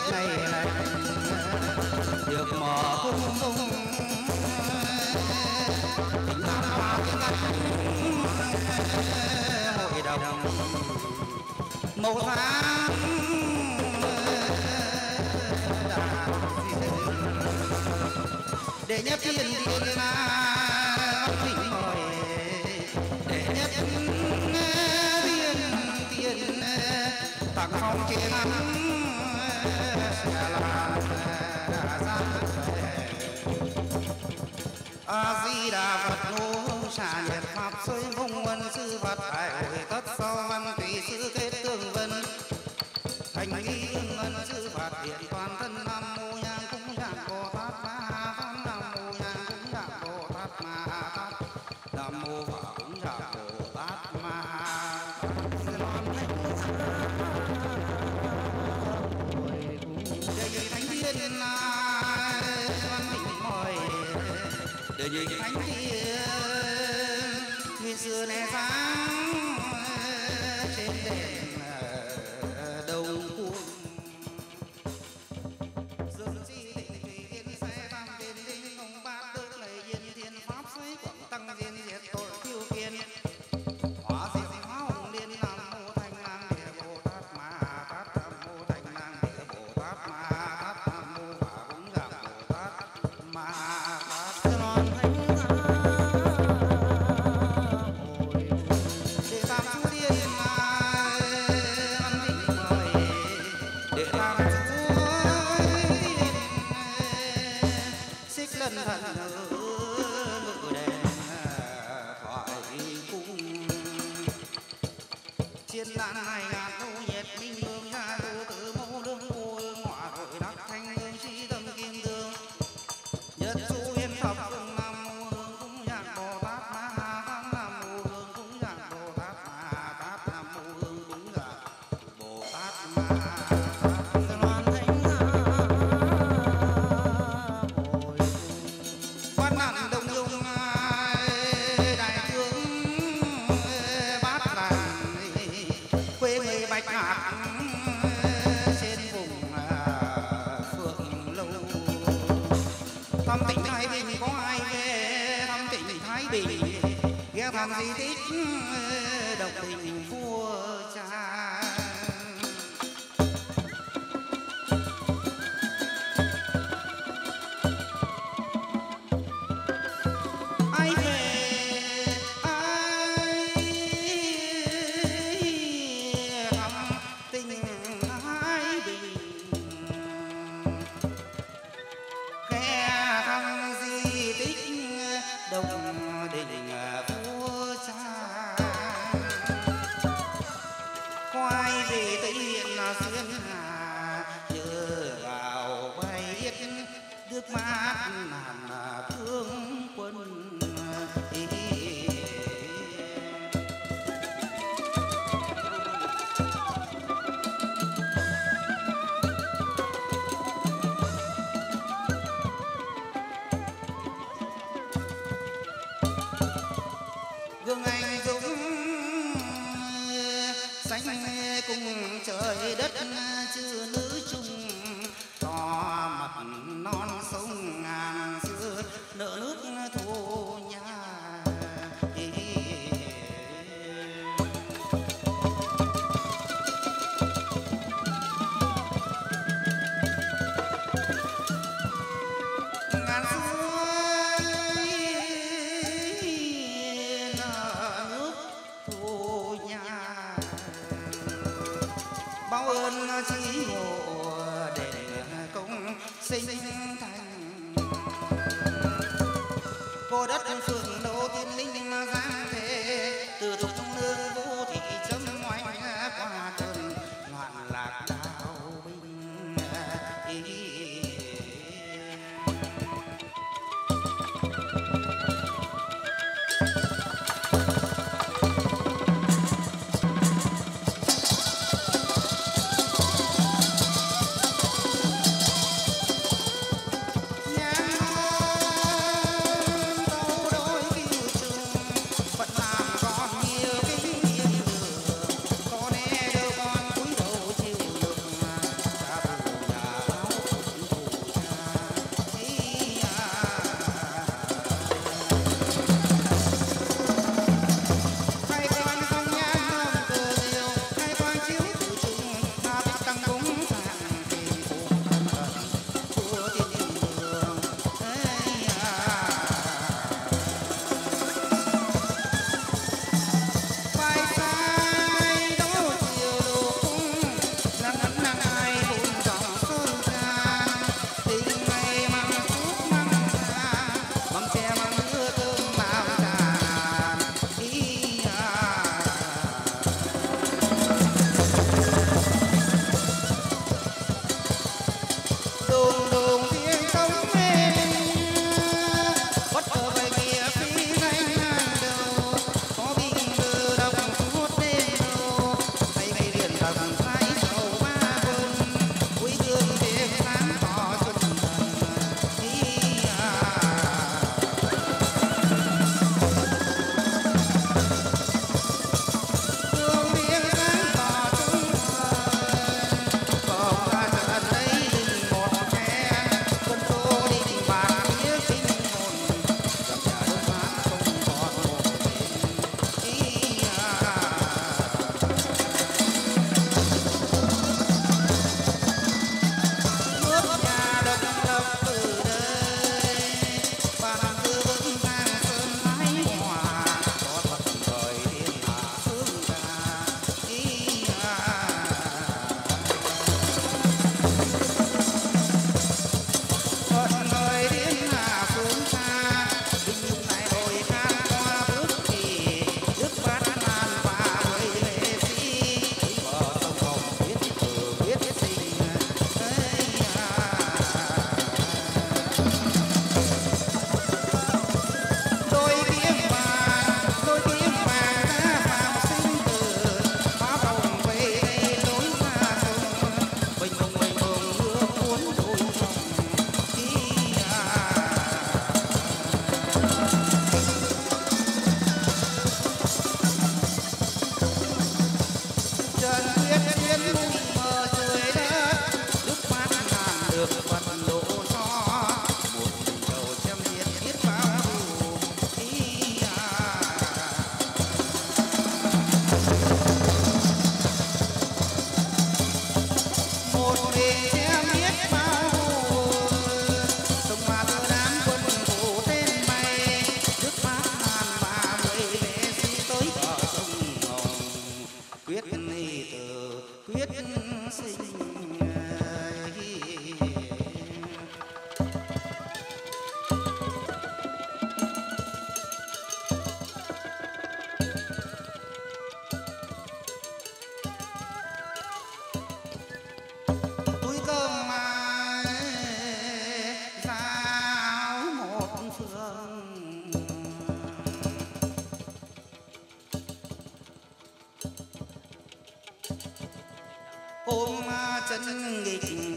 ngày lành được mở cung dung tình tam hoa tiếng ngắt hội đồng màu sáng để nhất thiên địa là vinh mời để nhất thiên tặng phong chế nắng sẽ là a di đà phật ngô xả nhiệt pháp sôi vung vân sư phật đại hội tất sau văn tùy sư kết tương vân thành nghi ương ân sư phật hiện toàn thân nam mô nhang cúng dạng bồ tát ma ha nam mô nhang cúng dạng bồ tát ma ha nam mô phật cúng dạng bồ tát ma ha để thánh thiên văn minh mời để thánh thiên nguyên xưa này sáng trên đền đông cung dương chi định tùy thiên sẽ tam thiên đinh ông bát đức lầy yên thiên pháp suy quảng tăng diên diệt tội tiêu kiên hóa diệt hóa hồng liên nam mô thanh lang địa bồ tát ma tát nam mô thanh lang địa bồ tát ma tát nam mô phả cúng dạng bồ tát ma tát loan thánh để tam chú tiên văn định mời để tam chú tiên xích lần thần ngự đèn thoại cung chiến đàn này ngàn thu nhiệt minh hương gia tu tử mẫu lương vô hương hỏa hội đắc thanh hương trí tâm kim tương nhất chú yên thập phương nam mô hương cúng dạng bồ tát ma ha nam mô hương cúng dạng bồ tát ma tát nam mô hương cúng dạng bồ tát ma tát loan thánh hội quan nạn đồng dung đại tướng bát đàn quê người bạch hạc trên vùng phượng lâu thăm tỉnh Thái Bình có ai ghé thăm tỉnh Thái Bình ghé thăm di tích độc đình vua cha ai về ai thăm tỉnh Thái Bình ghé thăm di tích độc đình vua cha quay về Tây Hiện xuyên hà nhớ vào bay nước mắt nàn thương quân gương anh dũng xanh cùng trời đất chư nữ chung to mặt non sông ngàn xưa nợ nước thù nhà ngàn suối nợ nước thù nhà bao ơn chi ngộ để công sinh thành cô đất phượng đô tiên linh giang thế từ thục nương vô thị chấm ngoảnh qua cơn loạn lạc đào binh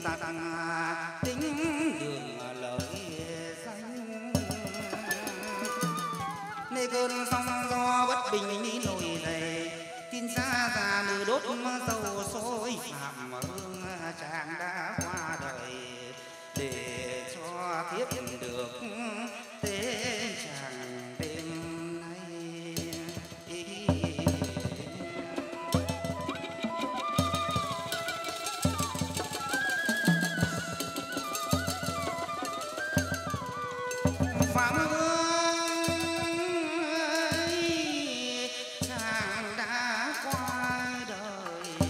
giặc tính đường lợi danh. Nơi cơn sóng gió bất bình đi nổi dậy, tin xa già lửa đốt dầu sôi phạm hương chàng đã qua đời, để cho thiếp được tế chàng đêm nay. Phạm ơi chàng đã qua đời,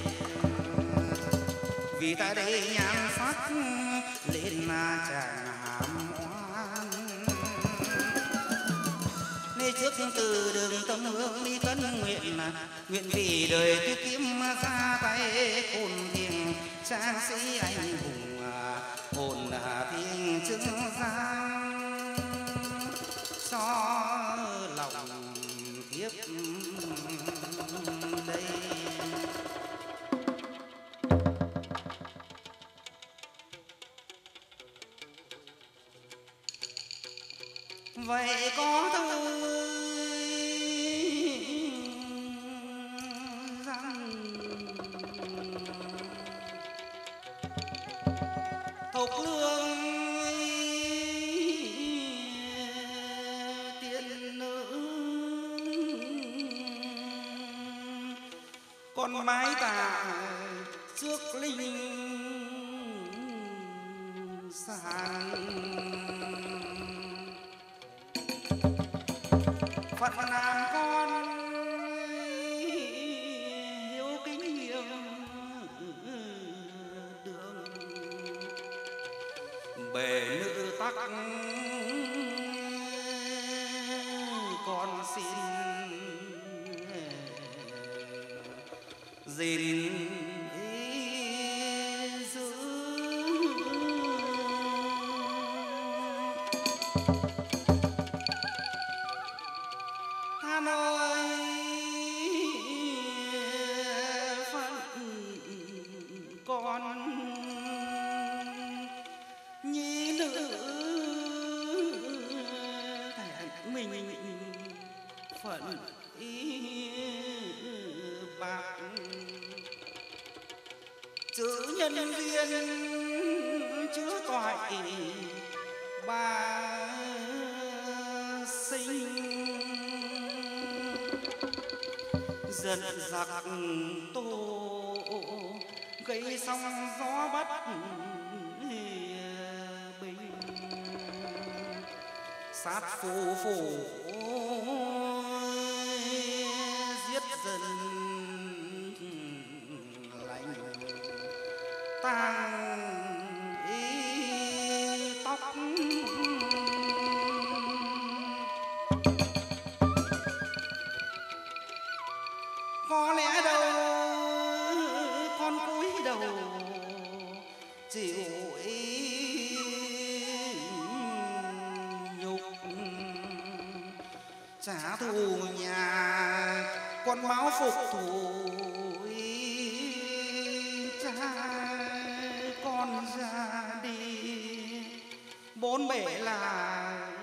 vì ta đây nhan sắc lên chàng hàm oan. Nơi trước từ đường tâm hương đi cân nguyện, nguyện vì đời tiết kiếm ra tay cồn thiền trang sĩ anh hùng hồn thiêng chứng giang cho lòng thiếp đây. Vậy có tôi rằng thục lương tiên nữ, con mái tà trước linh sàng. Phật làm con hiếu kính hiền đường, bề nữ tắc con xin gìn giữ. Hà Nội phận con nhi nữ thẹn mình phận ý bạc, chữ nhân duyên chứa toại bà sinh. Giật giặc tô gây sóng gió bắt bình, sát phù phù giết dân lạnh tang ý tóc. Có lẽ đâu con cúi đầu chịu ý nhục, trả thù nhà con máu phục thù cha con ra đi. Bốn bể là